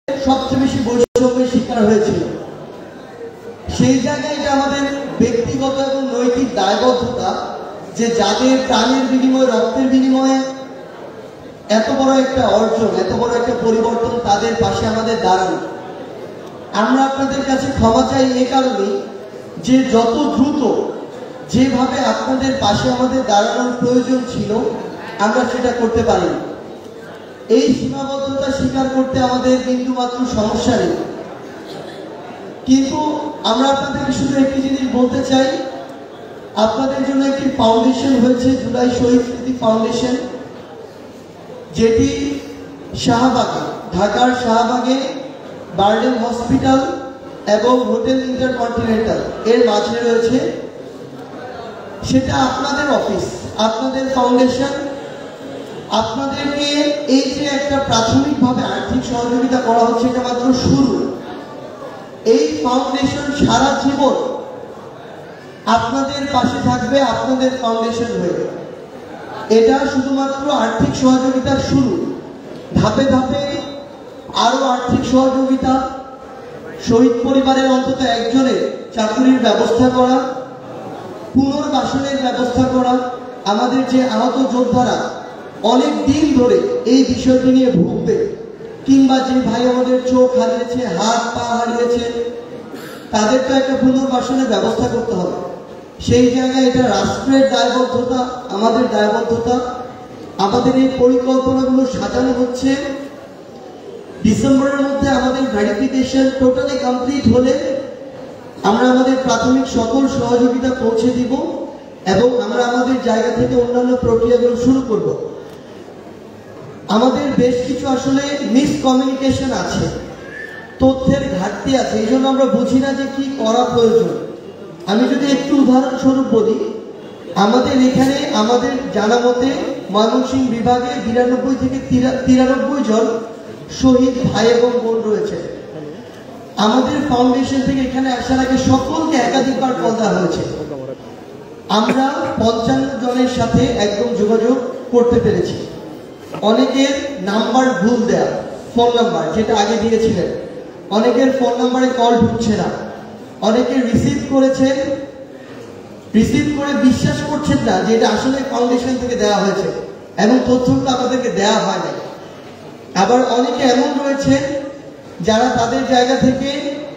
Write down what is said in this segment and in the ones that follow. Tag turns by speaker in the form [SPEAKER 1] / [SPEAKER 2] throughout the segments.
[SPEAKER 1] সবচেয়ে বেশি বৈষম্যের শিকার হয়েছিল। সেই জায়গায় এটা আমাদের ব্যক্তিগত এবং নৈতিক দায়বদ্ধতা যে যাদের প্রাণের বিনিময়ে, রক্তের বিনিময়ে এত বড় একটা অর্জন, এত বড় একটা পরিবর্তন, তাদের পাশে আমাদের দাঁড়ানো। আমরা আপনাদের কাছে ক্ষমা চাই এ কারণে যে যত দ্রুত যেভাবে আপনাদের পাশে আমাদের দাঁড়ানোর প্রয়োজন ছিল আমরা সেটা করতে পারিনি। এই সীমাবদ্ধতা স্বীকার করতে আমাদের বিন্দুমাত্র সমস্যা নেই, কিন্তু আমরা আপনাদেরকে শুধু একটি জিনিস বলতে চাই, আপনাদের জন্য একটি ফাউন্ডেশন হয়েছে, জুলাই শহীদ স্মৃতি ফাউন্ডেশন, যেটি শাহবাগে, ঢাকার শাহবাগে বার্ডেন হসপিটাল এবং হোটেল ইন্টারকন্টিনেন্টাল এর মাঝে রয়েছে। সেটা আপনাদের অফিস, আপনাদের ফাউন্ডেশন। আপনাদেরকে এই যে একটা প্রাথমিকভাবে আর্থিক সহযোগিতা করা হচ্ছে, এটা মাত্র শুরু। এই ফাউন্ডেশন সারা জীবন আপনাদের পাশে থাকবে, আপনাদের ফাউন্ডেশন হয়ে। এটা শুধুমাত্র আর্থিক সহযোগিতার শুরু। ধাপে ধাপে আরো আর্থিক সহযোগিতা, শহীদ পরিবারের অন্তত একজনের চাকরির ব্যবস্থা করা, পুনর্বাসনের ব্যবস্থা করা। আমাদের যে আহত যোদ্ধারা অনেক দিন ধরে এই বিষয়টি নিয়ে ভুগবে, কিংবা যে ভাই আমাদের চোখ হারিয়েছে, হাত পা হারিয়েছে, তাদের তো একটা পুনর্বাসনের ব্যবস্থা করতে হবে। সেই জায়গায় এটা রাষ্ট্রের দায়বদ্ধতা, আমাদের দায়বদ্ধতা। আমাদের এই পরিকল্পনাগুলো সাজানো হচ্ছে। ডিসেম্বরের মধ্যে আমাদের ভেরিফিকেশন টোটালি কমপ্লিট হলে আমরা আমাদের প্রাথমিক সকল সহযোগিতা পৌঁছে দিব এবং আমরা আমাদের জায়গা থেকে অন্যান্য প্রক্রিয়াগুলো শুরু করব। আমাদের বেশ কিছু আসলে মিসকমিউনিকেশন আছে, তথ্যের ঘাটতি আছে, এই জন্য আমরা বুঝি না যে কি করা প্রয়োজন। আমি যদি একটু উদাহরণস্বরূপ বলি, আমাদের এখানে আমাদের জানা মতে ময়মনসিংহ বিভাগে 92 থেকে 93 জন শহীদ ভাই এবং বোন রয়েছে। আমাদের ফাউন্ডেশন থেকে এখানে আসার আগে সকলকে একাধিকবার কল দেওয়া হয়েছে। আমরা 55 জনের সাথে একদম যোগাযোগ করতে পেরেছি। অনেকের নাম্বার ভুল দেয়া, ফোন নাম্বার যেটা আগে দিয়েছিলেন, অনেকের ফোন নাম্বারে কল ঢুকছে না। অনেকে রিসিভ করেছেন, রিসিভ করে বিশ্বাস করছেন না যে এটা আসলে ফাউন্ডেশন থেকে দেওয়া হয়েছে এবং তথ্যগুলো আপনাদেরকে দেওয়া হয় না। আবার অনেকে এমন রয়েছে যারা তাদের জায়গা থেকে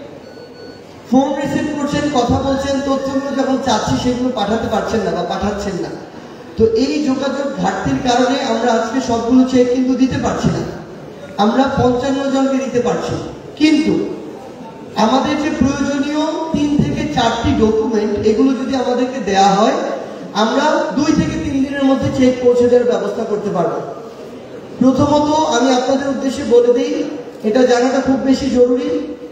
[SPEAKER 1] ফোন রিসিভ করছেন, কথা বলছেন, তথ্যগুলো যখন চাচ্ছি সেগুলো পাঠাতে পারছেন না বা পাঠাচ্ছেন না। তো এই যোগাযোগ ঘাটতির কারণে আমরা আজকে সবগুলো চেক কিন্তু দিতে পারছি না। আমরা 55 জনকে দিতে পারছি, কিন্তু আমাদের যে প্রয়োজনীয় 3 থেকে 4টি ডকুমেন্ট, এগুলো যদি আমাদেরকে দেয়া হয় আমরা 2 থেকে 3 দিনের মধ্যে চেক পৌঁছে দেওয়ার ব্যবস্থা করতে পারবো। প্রথমত আমি আপনাদের উদ্দেশ্যে বলে দিই, এটা জানাটা খুব বেশি জরুরি।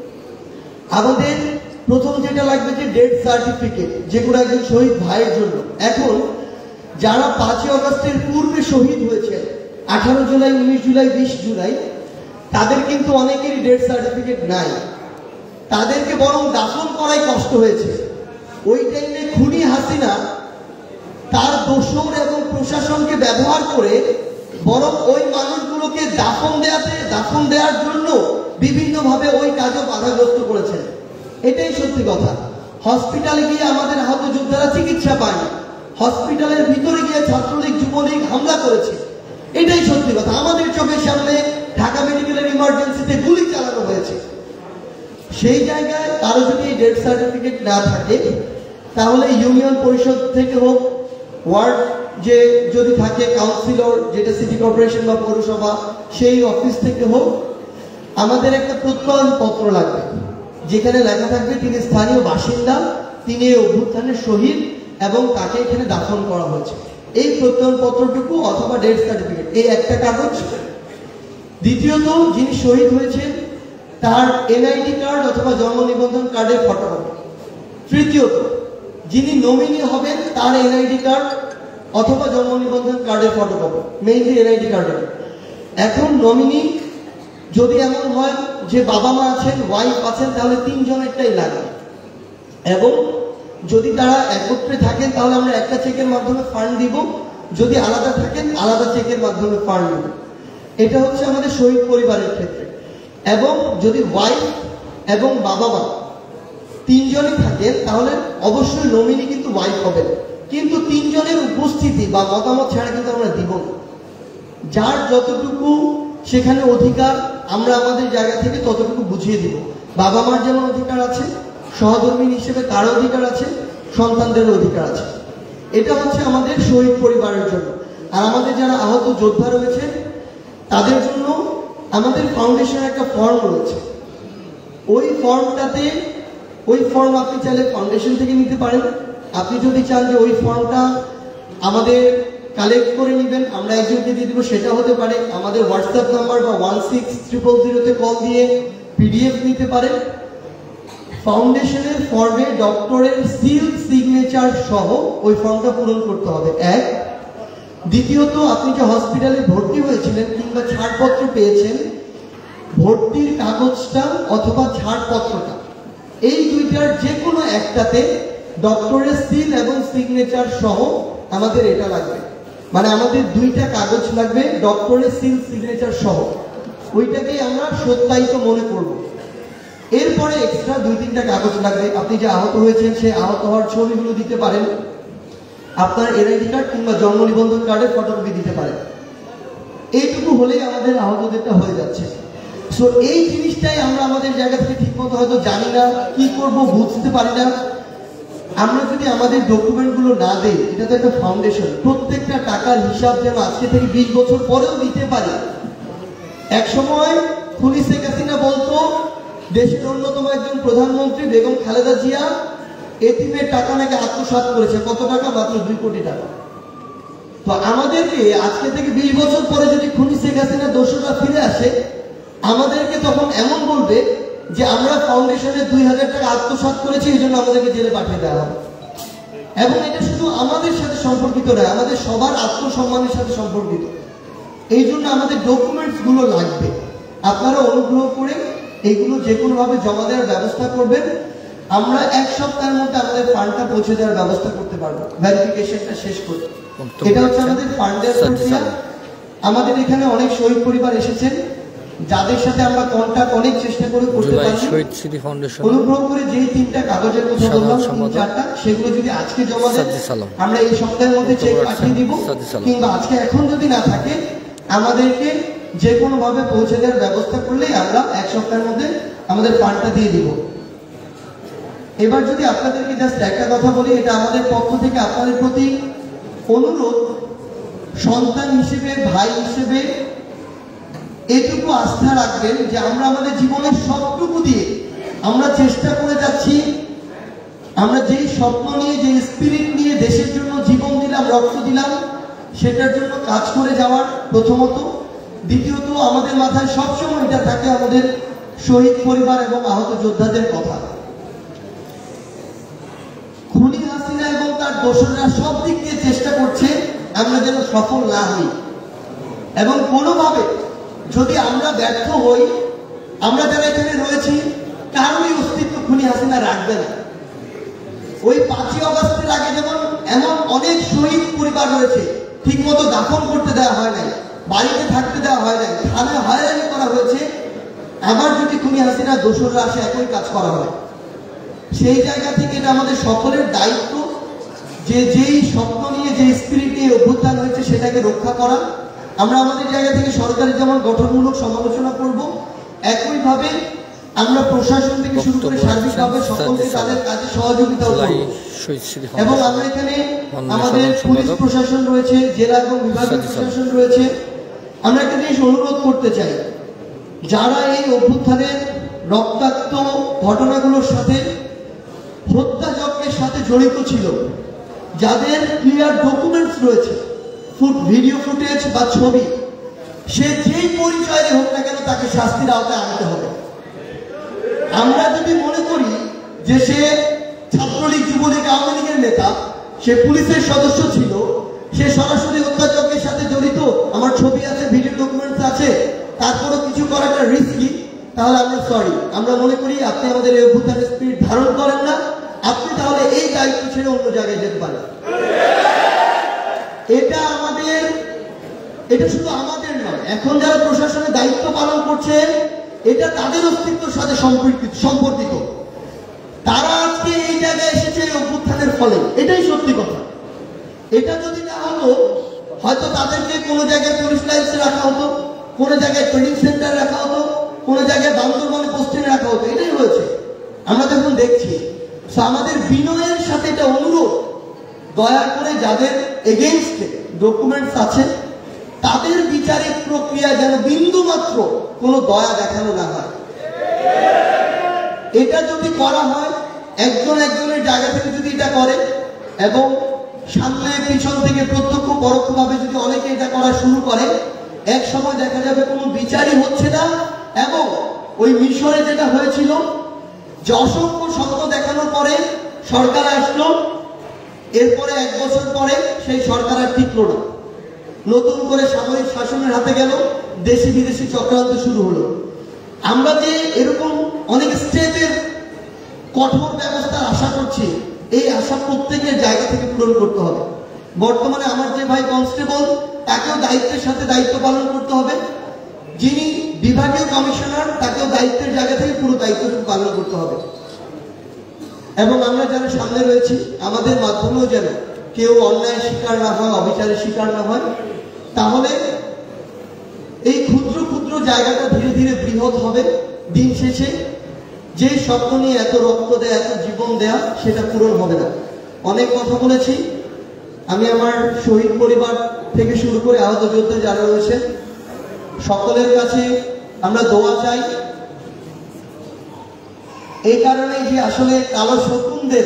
[SPEAKER 1] আমাদের প্রথম যেটা লাগবে যে ডেথ সার্টিফিকেট, যেগুলো একজন শহীদ ভাইয়ের জন্য। এখন যারা 5 আগস্টের পূর্বে শহীদ হয়েছে, 18 জুলাই, 19 জুলাই, 20 জুলাই, তাদের কিন্তু অনেকেরই ডেথ সার্টিফিকেট নাই। তাদেরকে বরং দাফন করাই কষ্ট হয়েছে। ওই টাইমে খুনি হাসিনা তার দোসর এবং প্রশাসনকে ব্যবহার করে বরং ওই মানুষগুলোকে দাফন দেওয়ার জন্য বিভিন্নভাবে ওই কাজও বাধাগ্রস্ত করেছেন। এটাই সত্যি কথা। হসপিটালে গিয়ে আমাদের আহত যোদ্ধারা চিকিৎসা পায়নি, হসপিটালের ভিতরে গিয়ে ছাত্রলীগ, যুবলীগ হামলা করেছে। এটাই সত্যি কথা। আমাদের চোখের সামনে ঢাকা মেডিকেলের ইমার্জেন্সিতে গুলি চালানো হয়েছে। সেই জায়গায় কারো যদি ডেথ সার্টিফিকেট না থাকে, তাহলে ইউনিয়ন পরিষদ থেকে হোক, ওয়ার্ড যে যদি থাকে কাউন্সিলর, যেটা সিটি কর্পোরেশন বা পৌরসভা, সেই অফিস থেকে হোক, আমাদের একটা প্রত্যয়ন পত্র লাগবে, যেখানে লেখা থাকবে তিনি স্থানীয় বাসিন্দা, তিনি এই অভ্যুত্থানের শহীদ এবং তাকে এখানে দাফন করা হয়েছে। এই প্রত্যয়ন পত্রটুকু অথবা ডেথ সার্টিফিকেট, এই একটা কাগজ। দ্বিতীয়ত, যিনি শহীদ হয়েছেন তার এনআইডি কার্ড অথবা জন্ম নিবন্ধন কার্ডের ফটোকপি। তৃতীয়ত, যিনি নমিনি হবেন তার এনআইডি কার্ড অথবা জন্ম নিবন্ধন কার্ডের ফটোকপি, মেইনলি এনআইডি কার্ডের। এখন নমিনি যদি এমন হয় যে বাবা মা আছেন, ওয়াইফ আছেন, তাহলে 3 জনেরটাই লাগে। এবং যদি তারা একত্রে থাকেন তাহলে আমরা একটা চেকের মাধ্যমে ফান্ড দিব, যদি আলাদা থাকেন আলাদা চেকের মাধ্যমে ফান্ড দিব। এটা হচ্ছে আমাদের শহীদ পরিবারের ক্ষেত্রে। এবং যদি ওয়াইফ এবং বাবা মা তিনজনই থাকেন তাহলে অবশ্যই নমিনি কিন্তু ওয়াইফ হবে, কিন্তু তিনজনের উপস্থিতি বা মতামত ছাড়া কিন্তু আমরা দিব না। যার যতটুকু সেখানে অধিকার আমরা আমাদের জায়গা থেকে ততটুকু বুঝিয়ে দিব। বাবা মার যেমন অধিকার আছে, সহধর্মী হিসেবে তার অধিকার আছে, সন্তানদের অধিকার আছে। এটা হচ্ছে আমাদের শহীদ পরিবারের জন্য। আর আমাদের যারা আহত যোদ্ধা রয়েছে তাদের জন্য আমাদের ফাউন্ডেশনের একটা ফর্ম রয়েছে। ওই ফর্মটাতে, ওই ফর্ম আপনি চাইলে ফাউন্ডেশন থেকে নিতে পারেন। আপনি যদি চান যে ওই ফর্মটা আমাদের কালেক্ট করে নেবেন, আমরা একজনকে দিয়ে দিব, সেটা হতে পারে। আমাদের হোয়াটসঅ্যাপ নাম্বার বা 16000-তে কল দিয়ে পিডিএফ নিতে পারেন। ফাউন্ডেশনের ফর্মে ডক্টরের সিল সিগনেচার সহ ওই ফর্মটা পূরণ করতে হবে, এক। দ্বিতীয়ত, আপনি যে হসপিটালে ভর্তি হয়েছিলেন কিংবা ছাড়পত্র পেয়েছেন, ভর্তির কাগজটা অথবা ছাড়পত্রটা, এই দুইটার যে কোনো একটাতে ডক্টরের সিল এবং সিগনেচার সহ আমাদের এটা লাগবে। মানে আমাদের দুইটা কাগজ লাগবে ডক্টরের সিল সিগনেচার সহ, ওইটাকেই আমরা সত্যায়িত মনে করব। এরপরে এক্সট্রা 2-3টা কাগজ লাগবে। আপনি যে আহত হয়েছেন সেই আহত হওয়ার ছবিগুলো দিতে পারেন, আপনার এনআইডি কার্ড কিংবা জন্ম নিবন্ধন কার্ডের ফটোকপি দিতে পারেন। এইটুকু হলেই আমাদের আহতদেরটা হয়ে যাচ্ছে। সো এই জিনিসটাই আমরা আমাদের জায়গা থেকে ঠিক মতো হয়তো জানি না, কি করব বুঝতে পারি না। আমরা যদি আমাদের ডকুমেন্টগুলো না দেই, এটা তো একটা ফাউন্ডেশন, প্রত্যেকটা টাকার হিসাব যেন আজকে থেকে 20 বছর পরেও দিতে পারি। এক সময় খুনি শেখ হাসিনা বলতো দেশের অন্যতম একজন প্রধানমন্ত্রী বেগম খালেদা জিয়া এতিমের টাকা নাকি আত্মসাৎ করেছে। কত টাকা? মাত্র 2 কোটি টাকা। তো আমাদেরকে আজকে থেকে 20 বছর পরে যদি খুনি শেখ হাসিনা দোষরা ফিরে আসে, আমাদেরকে তখন এমন বলবে যে আমরা ফাউন্ডেশনে 2000 টাকা আত্মসাৎ করেছি, এই জন্য আমাদেরকে জেলে পাঠিয়ে দেওয়া হবে। এবং এটা শুধু আমাদের সাথে সম্পর্কিত নয়, আমাদের সবার আত্মসম্মানের সাথে সম্পর্কিত। এই জন্য আমাদের ডকুমেন্টস গুলো লাগবে। আপনারা অনুগ্রহ করে এগুলো যে কোনো ভাবে জমা দেওয়ার ব্যবস্থা করবেন। আমরা 1 সপ্তাহের মধ্যে আমাদের ফান্ডটা পৌঁছে দেওয়ার ব্যবস্থা করতে পারবো, ভেরিফিকেশনটা শেষ করে। এটা হচ্ছে আমাদের ফান্ডের প্রক্রিয়া। আমাদের এখানে অনেক শহীদ পরিবার এসেছেন, যাদের সাথে আমরা কন্টাক্ট অনেক চেষ্টা করে করতে পারছি। অনুগ্রহ করে যেই 3টা কাগজের কথা বললাম, 3-4টা, সেগুলো যদি আজকে জমা দেন, আমরা এই সপ্তাহের মধ্যে চেক পাঠিয়ে দিব। কিংবা আজকে এখন যদি না থাকে, আমাদেরকে যে কোনো ভাবে পৌঁছে দেওয়ার ব্যবস্থা করলেই আমরা 1 সপ্তাহের মধ্যে আমাদের ফান্ডটা দিয়ে দিব। এবার যদি আপনাদেরকে জাস্ট একটা কথা বলি, এটা আমাদের পক্ষ থেকে আপনাদের প্রতি অনুরোধ, সন্তান হিসেবে, ভাই হিসেবে এটুকু আস্থা রাখবেন যে আমরা আমাদের জীবনের সবটুকু দিয়ে আমরা চেষ্টা করে যাচ্ছি, আমরা যেই স্বপ্ন নিয়ে, যে স্পিরিট নিয়ে দেশের জন্য জীবন দিলাম, রক্ত দিলাম, সেটার জন্য কাজ করে যাওয়ার প্রথমত। দ্বিতীয়ত, আমাদের মাথায় সবসময় এটা থাকে আমাদের শহীদ পরিবার এবং আহত যোদ্ধাদের কথা। খুনি হাসিনা এবং তার দোসররা সব দিক দিয়ে চেষ্টা করছে আমরা যেন সফল না হই, এবং কোনোভাবে যদি আমরা ব্যর্থ হই, আমরা যারা এখানে রয়েছি কারোরই অস্তিত্ব খুনি হাসিনা রাখবে না। ওই 5ই আগস্টের আগে যেমন এমন অনেক শহীদ পরিবার রয়েছে, ঠিক মতো দাফন করতে দেওয়া হয় নাই, বাড়িতে থাকতে দেওয়া হয় নাই, থানায় হয়রানি করা হয়েছে। আবার যদি খুনি হাসিনা দোসররা আসে, একই কাজ করা হয়। সেই জায়গা থেকে এটা আমাদের সকলের দায়িত্ব যে যেই স্বপ্ন নিয়ে, যে স্পিরিট নিয়ে অভ্যুত্থান হয়েছে সেটাকে রক্ষা করা। আমরা আমাদের জায়গা থেকে সরকারি যেমন গঠনমূলক সমালোচনা করব, একইভাবে আমরা প্রশাসন থেকে শুরু করে সার্বিকভাবে সকলকে তাদের কাজে সহযোগিতা করব। এবং আমরা এখানে আমাদের পুলিশ প্রশাসন রয়েছে, জেলা এবং বিভাগীয় প্রশাসন রয়েছে। আমরা একটা জিনিস অনুরোধ করতে চাই, যারা এই অভ্যুত্থানের রক্তাক্ত ঘটনাগুলোর সাথে, হত্যাযজ্ঞের সাথে জড়িত ছিল, যাদের ক্লিয়ার ডকুমেন্টস রয়েছে, ভিডিও ফুটেজ বা ছবি, সে যেই পরিচয়ে হোক না কেন তাকে শাস্তির আওতায় আনতে হবে। আমরা যদি মনে করি যে সে ছাত্রলীগ, যুবলীগ, আওয়ামী লীগের নেতা, সে পুলিশের সদস্য ছিল, সে সরাসরি হত্যাযজ্ঞের সাথে জড়িত, আমার ছবি আছে, ভিডিও ডকুমেন্টস আছে, তারপরও কিছু করাটা রিস্কি, তাহলে আমরা সরি, আমরা মনে করি আপনি আমাদের এই অভ্যুত্থানের স্পিরিট ধারণ করেন না, আপনি তাহলে এই দায়িত্ব ছেড়ে অন্য জায়গায় যেতে পারেন। এটা শুধু আমাদের নয়, এখন যারা প্রশাসনের দায়িত্ব পালন করছে এটা তাদের অস্তিত্বের সাথে সম্পর্কিত। তারা আজকে এই জায়গায় এসেছে এই অভ্যুত্থানের ফলে, এটাই সত্যি কথা। এটা যদি না হতো হয়তো তাদেরকে কোনো জায়গায় পুলিশ লাইন্সে রাখা হতো, কোনো জায়গায় ট্রেনিং সেন্টারে রাখা হতো, কোনো জায়গায় বান্দরবানে পোস্টিং রাখা হতো। এটাই হয়েছে, আমরা যখন দেখছি। আমাদের বিনয়ের সাথে এটা অনুরোধ, দয়া করে যাদের এগেইনস্টে ডকুমেন্টস আছে তাদের বিচারিক প্রক্রিয়া যেন বিন্দু মাত্র কোনো দয়া দেখানো না হয়। এটা যদি করা হয়, একজনের জায়গা থেকে যদি এটা করে এবং সামনে পিছন থেকে প্রত্যক্ষ পরোক্ষভাবে যদি অনেকে এটা করা শুরু করে, এক সময় দেখা যাবে কোনো বিচারই হচ্ছে না। এবং ওই মিশরে যেটা হয়েছিল যে অসংখ্য স্বপ্ন দেখানোর পরে সরকার আসলো, এরপরে 1 বছর পরে সেই সরকার আর টিকলো না, নতুন করে সামরিক শাসনের হাতে গেল, দেশি বিদেশি চক্রান্ত শুরু হলো। আমরা যে এরকম অনেক স্টেপের কঠোর ব্যবস্থার আশা করছি, এই আশা প্রত্যেকের জায়গা থেকে পূরণ করতে হবে। বর্তমানে আমার যে ভাই কনস্টেবল, তাকেও দায়িত্বের সাথে দায়িত্ব পালন করতে হবে। যিনি বিভাগীয় কমিশনার, তাকেও দায়িত্বের জায়গা থেকে পুরো দায়িত্ব পালন করতে হবে। এবং আমরা যারা সামনে রয়েছি, আমাদের মাধ্যমেও যেন কেউ অন্যায়ের শিকার না হয়, অবিচারের শিকার না হয়। তাহলে এই ক্ষুদ্র ক্ষুদ্র জায়গাটা ধীরে ধীরে বৃহৎ হবে। দিন শেষে যে স্বপ্ন নিয়ে এত রক্ত দেয়া, এত জীবন দেয়া, সেটা পূরণ হবে না। অনেক কথা বলেছি আমি। আমার শহীদ পরিবার থেকে শুরু করে আহত যোদ্ধা যারা রয়েছে সকলের কাছে আমরা দোয়া চাই। এই কারণে যে আসলে কালো শকুনদের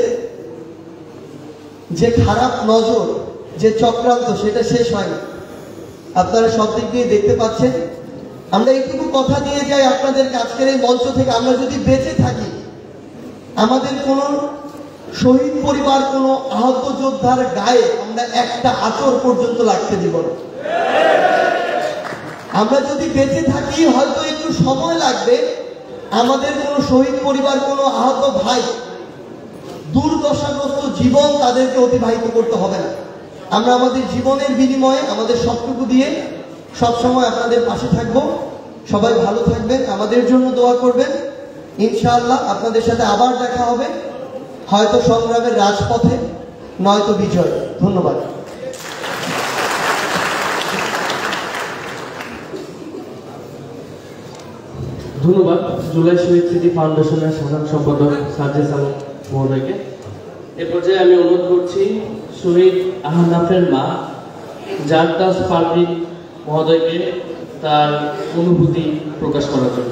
[SPEAKER 1] যে খারাপ নজর, যে চক্রান্ত, সেটা শেষ হয়নি। আপনারা সব দিক দিয়ে দেখতে পাচ্ছেন। আমরা এইটুকু কথা দিয়ে যাই আপনাদের আজকের এই মঞ্চ থেকে, আমরা যদি বেঁচে থাকি, আমাদের কোন শহীদ পরিবার, কোন আহত যোদ্ধার গায়ে আমরা একটা আঁচড় পর্যন্ত লাগতে দিব না। আমরা যদি বেঁচে থাকি, হয়তো একটু সময় লাগবে, আমাদের কোন শহীদ পরিবার, কোন আহত ভাই দুর্দশাগ্রস্ত জীবন তাদেরকে অতিবাহিত করতে হবে না। আমরা আমাদের জীবনের বিনিময়ে, আমাদের সবটুকু দিয়ে সবসময় আপনাদের পাশে থাকবো। সবাই ভালো থাকবেন, আমাদের জন্য দোয়া করবেন। ইনশাআল্লাহ আপনাদের সাথে আবার দেখা হবে, হয়তো সংগ্রামের রাজপথে, নয়তো বিজয়। ধন্যবাদ।
[SPEAKER 2] ধন্যবাদ জুলাই শহীদ স্মৃতি ফাউন্ডেশনের সাধারণ সম্পাদক সার্জিস আলম মহোদয়কে। এ পর্যায়ে আমি অনুরোধ করছি শহীদ আহনাফের মা জারদাস পারভিন মহোদয়কে তার অনুভূতি প্রকাশ করার জন্য।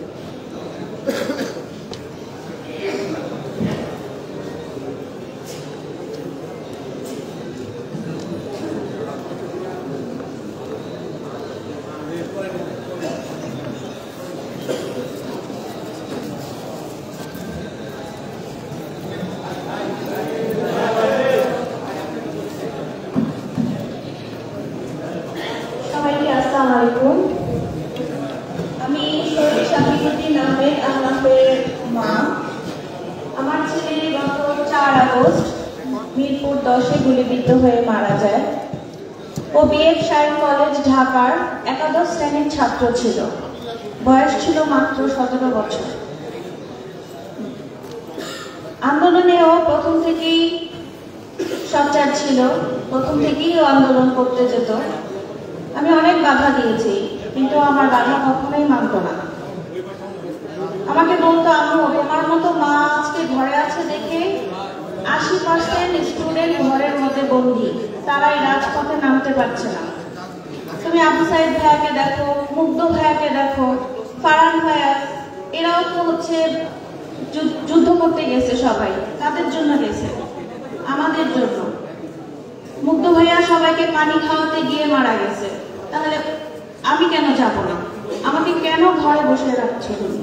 [SPEAKER 3] আমি শহীদ শাফিকুদ্দিন আহমেদ আহনাফের মা। আমার ছেলে গত 4 আগস্ট মিরপুর 10-এ গুলিবিদ্ধ হয়ে মারা যায়। ও বিএফ শাইন কলেজ ঢাকার একাদশ শ্রেণীর ছাত্র ছিল। বয়স ছিল মাত্র 17 বছর। আন্দোলনে ও প্রথম থেকেই সোচ্চার ছিল, প্রথম থেকেই ও আন্দোলন করতে যেত। আমি অনেক বাধা দিয়েছি, কিন্তু আমার বাধা কখনোই মানত না। আমাকে বলতো, আম্মু তোমার মতো মা আজকে ঘরে আছে দেখে 80% স্টুডেন্ট ঘরের মধ্যে বন্দী, তারাই রাজপথে নামতে পারছে না। তুমি আবু সাইদ ভাইয়াকে দেখো, মুগ্ধ ভাইয়াকে দেখো, ফারহান ভাইয়া, এরাও তো হচ্ছে যুদ্ধ করতে গেছে। সবাই তাদের জন্য গেছে, আমাদের জন্য। মুগ্ধ ভাইয়া সবাইকে পানি খাওয়াতে গিয়ে মারা গেছে, তাহলে আমি কেন যাব না? আমাকে কেন ঘরে বসে রাখছো তুমি?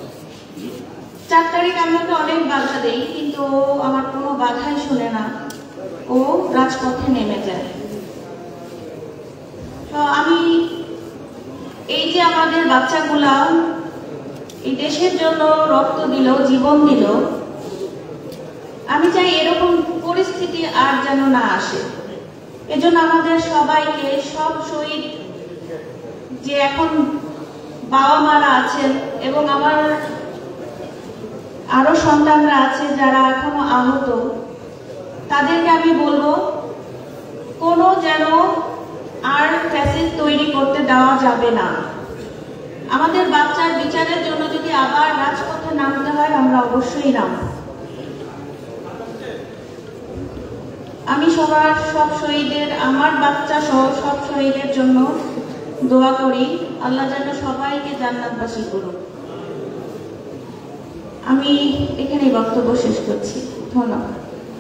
[SPEAKER 3] 4 তারিখ আমি ওকে অনেক বাধা দেই, কিন্তু ও আমার কোনো বাধাই শুনে না। ও রাজপথে নেমে যায়। তো আমি এই যে আমাদের বাচ্চাগুলা এই দেশের জন্য রক্ত দিল, জীবন দিল, আমি চাই এরকম পরিস্থিতি আর যেন না আসে। এজন্য আমাদের সবাইকে, সব শহীদ যে এখন বাবা মারা আছেন এবং আমার আরো সন্তানরা আছে যারা এখনো আহত, তাদেরকে আমি বলবো কোনো যেন আর ফ্যাসিস্ট তৈরি করতে দেওয়া যাবে না। আমাদের বাচ্চার বিচারের জন্য যদি আবার রাজপথে নামতে হয়, আমরা অবশ্যই নামব। আমি সব শহীদের, আমার বাচ্চা সহ সব শহীদের জন্য দোয়া করি, আল্লাহ যেন সবাইকে জান্নাতবাসী করুন। আমি এখানেই বক্তব্য শেষ করছি। ধন্যবাদ।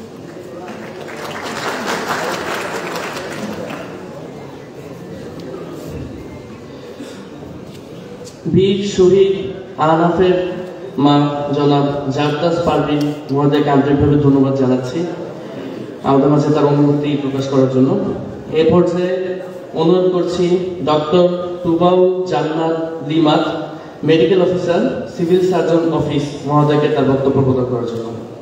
[SPEAKER 2] বীর শহীদ আহনাফের মা জনাব জারদাস পারভিন মহোদয়কে আন্তরিকভাবে ধন্যবাদ জানাচ্ছি আমাদের মাঝে তার অনুভূতি প্রকাশ করার জন্য। এ পর্যায়ে অনুরোধ করছি doctor Tubaul Jannat Limat, medical officer, civil surgeon office মহোদয়কে তার বক্তব্য প্রদান করার জন্য।